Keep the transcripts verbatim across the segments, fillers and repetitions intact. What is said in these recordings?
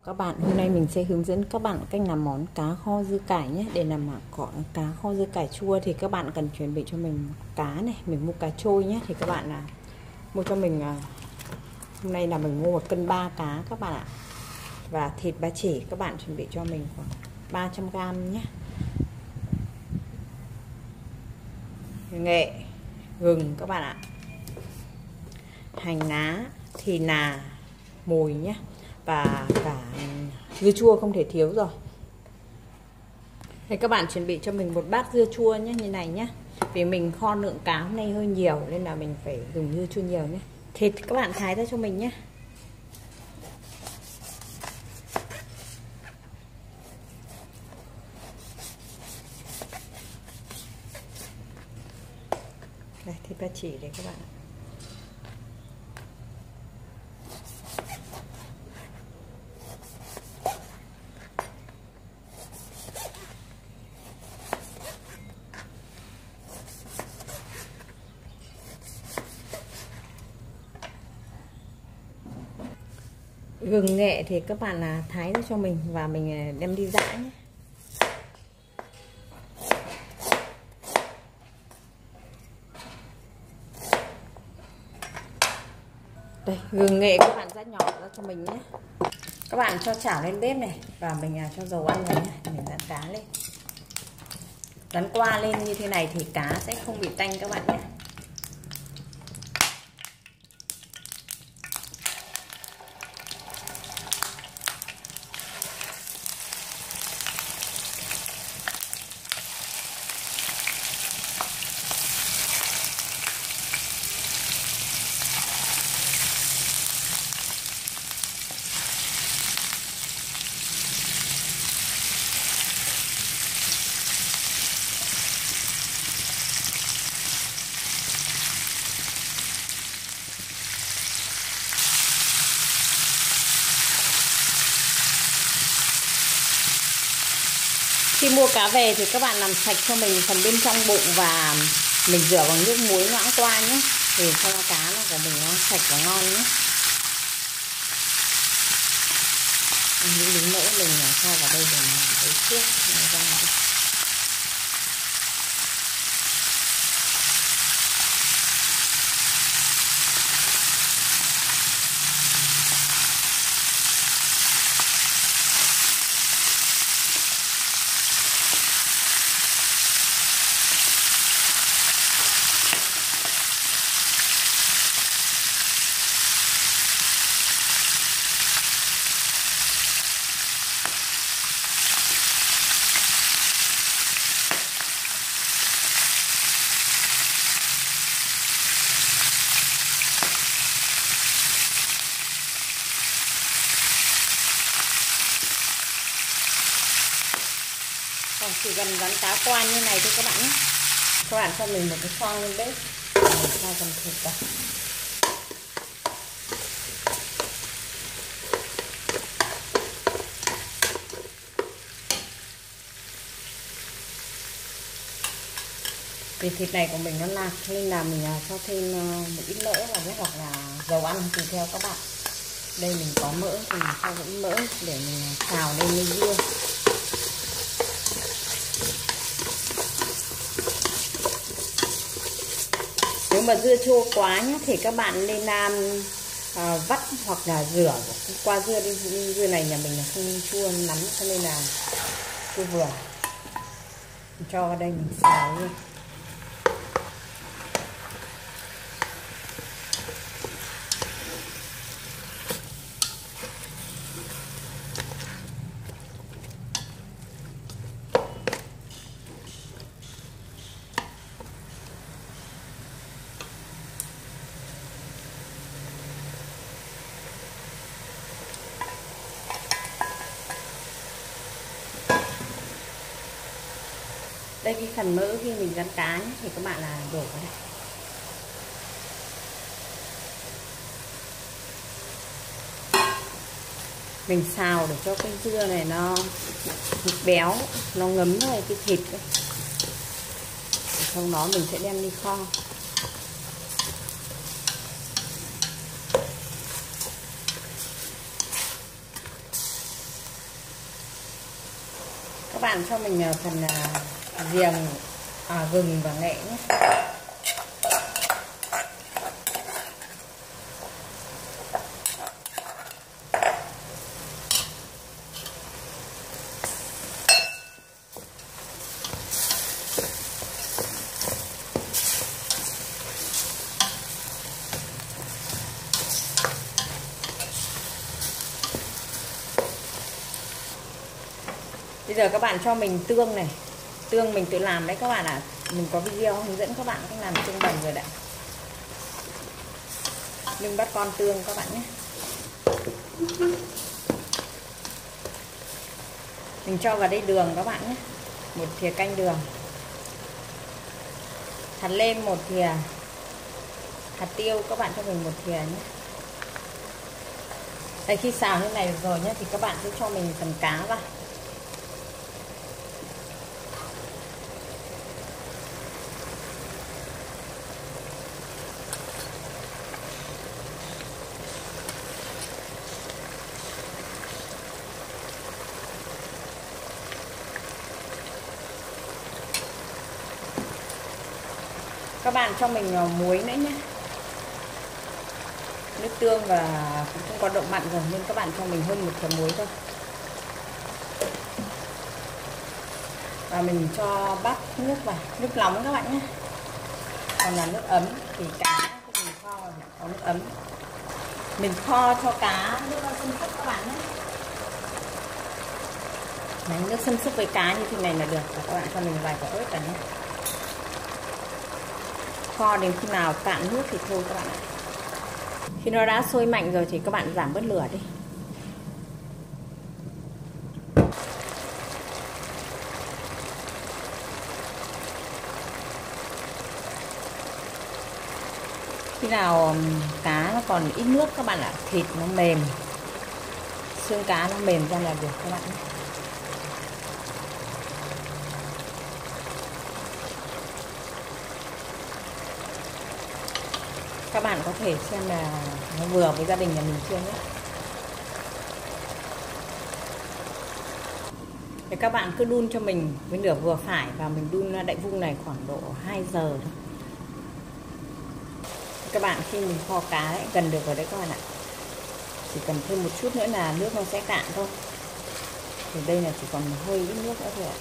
Các bạn, hôm nay mình sẽ hướng dẫn các bạn cách làm món cá kho dưa cải nhé. Để làm có cá kho dưa cải chua thì các bạn cần chuẩn bị cho mình cá này, mình mua cá trôi nhé. Thì các bạn là mua cho mình, hôm nay là mình mua một cân ba cá các bạn ạ. Và thịt ba chỉ các bạn chuẩn bị cho mình khoảng ba trăm gam nhé. Nghệ, gừng các bạn ạ. Hành lá, thì là mùi nhé. Và cả dưa chua không thể thiếu rồi. Thì các bạn chuẩn bị cho mình một bát dưa chua nhé, như này nhé. Vì mình kho lượng cá hôm nay hơi nhiều nên là mình phải dùng dưa chua nhiều nhé. Thịt các bạn thái ra cho mình nhé. Đây, thịt ba chỉ đây các bạn. Gừng nghệ thì các bạn là thái ra cho mình và mình đem đi giã nhé. Đây, gừng nghệ các bạn giã nhỏ ra cho mình nhé. Các bạn cho chảo lên bếp này và mình cho dầu ăn vào nhé. Mình rán cá lên. Rán qua lên như thế này thì cá sẽ không bị tanh các bạn nhé. Khi mua cá về thì các bạn làm sạch cho mình phần bên trong bụng và mình rửa bằng nước muối loãng qua nhé, để cho cá nó của mình nó sạch và ngon nhé. Những miếng mỡ mình cho vào đây để mình lấy trước ra đây. Còn chỉ cần rán cá qua như này thôi các bạn nhé. Các bạn cho mình một cái xoong lên bếp, mình cho phần thịt vào. Vì thịt này của mình nó nạc nên là mình cho thêm một ít mỡ vào nhé, hoặc là dầu ăn tùy theo các bạn. Đây mình có mỡ thì mình cho một ít mỡ để mình xào lên với dưa. Nếu mà dưa chua quá nhé thì các bạn nên làm à, vắt hoặc là rửa qua dưa đi. Dưa này nhà mình là không chua lắm cho nên là chua vừa. Mình cho vào đây mình xào luôn. Đây cái phần mỡ khi mình rán cá nhé, thì các bạn là đổ vào đây. Mình xào để cho cái dưa này nó thịt béo, nó ngấm vào cái thịt ấy. Sau đó mình sẽ đem đi kho. các bạn cho mình phần riềng, à, gừng và nghệ nhé. Bây giờ các bạn cho mình tương này. Tương mình tự làm đấy các bạn ạ. À. Mình có video hướng dẫn các bạn cách làm tương bần rồi đấy. Nhưng bắt con tương các bạn nhé. Mình cho vào đây đường các bạn nhé. Một thìa canh đường. Hạt lem một thìa. Hạt tiêu các bạn cho mình một thìa nhé. Đây, khi xào như này được rồi nhé thì các bạn sẽ cho mình phần cá vào. Các bạn cho mình muối nữa nhé. Nước tương và cũng không có độ mặn rồi nên các bạn cho mình hơn một thìa muối thôi. Và mình cho bát nước vào, nước nóng các bạn nhé. Còn là nước ấm thì cá thì mình kho có nước ấm. Mình kho cho cá nước xâm xúc các bạn nhé. Đấy, nước xâm xúc với cá như thế này là được. Và các bạn cho mình vài quả ớt vào nhé. Kho đến khi nào cạn nước thì thôi các bạn ạ. Khi nó đã sôi mạnh rồi thì các bạn giảm bớt lửa đi. Khi nào cá nó còn ít nước các bạn ạ, thịt nó mềm, xương cá nó mềm ra là được các bạn. Các bạn có thể xem là nó vừa với gia đình nhà mình chưa nhé. Thì các bạn cứ đun cho mình với lửa vừa phải và mình đun đậy vung này khoảng độ hai giờ thôi. Các bạn khi mình kho cá ấy, gần được rồi đấy các bạn ạ. Chỉ cần thêm một chút nữa là nước nó sẽ cạn thôi. Thì đây là chỉ còn hơi ít nước nữa thôi ạ.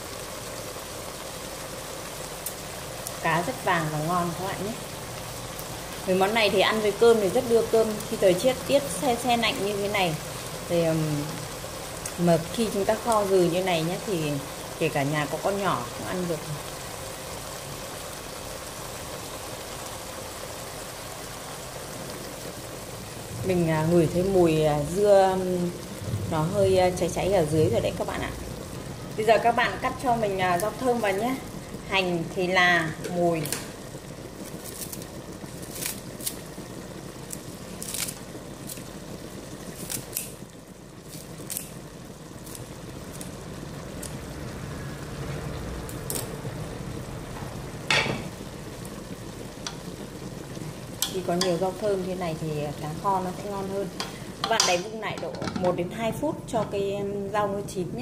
Cá rất vàng và ngon các bạn nhé. Với món này thì ăn với cơm thì rất đưa cơm. Khi thời tiết tiết se se lạnh như thế này thì mà khi chúng ta kho dừ như này nhé thì kể cả nhà có con nhỏ cũng ăn được. Mình ngửi thấy mùi dưa nó hơi cháy cháy ở dưới rồi đấy các bạn ạ. Bây giờ các bạn cắt cho mình rau thơm vào nhé. Hành thì là mùi. Khi có nhiều rau thơm thế này thì cá kho nó sẽ ngon hơn. Các bạn đậy vung lại độ một đến hai phút cho cái rau nó chín nhé.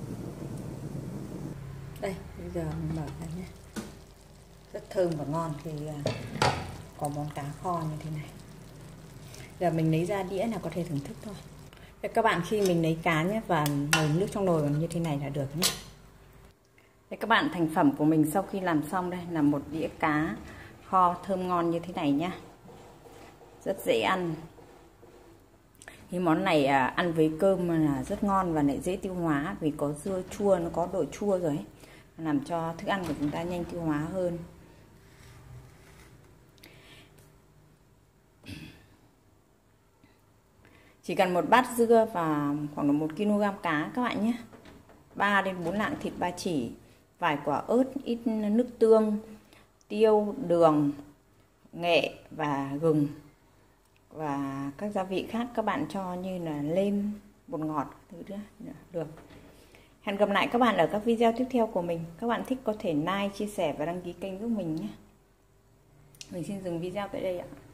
Đây, bây giờ mình mở ra nhé. Rất thơm và ngon thì có món cá kho như thế này. Giờ mình lấy ra đĩa là có thể thưởng thức thôi. Đây, các bạn khi mình lấy cá nhé và nồi nước trong nồi như thế này là được nhé. Đây các bạn, thành phẩm của mình sau khi làm xong đây là một đĩa cá kho thơm ngon như thế này nhá. Rất dễ ăn. Cái món này à, ăn với cơm là rất ngon và lại dễ tiêu hóa vì có dưa chua, nó có độ chua rồi ấy, làm cho thức ăn của chúng ta nhanh tiêu hóa hơn. Chỉ cần một bát dưa và khoảng một ki lô gam cá các bạn nhé. ba đến bốn lạng thịt ba chỉ, vài quả ớt, ít nước tương, tiêu, đường, nghệ và gừng và các gia vị khác các bạn cho như là nêm, bột ngọt thứ nữa được. Hẹn gặp lại các bạn ở các video tiếp theo của mình. Các bạn thích có thể like, chia sẻ và đăng ký kênh giúp mình nhé. Mình xin dừng video tại đây ạ.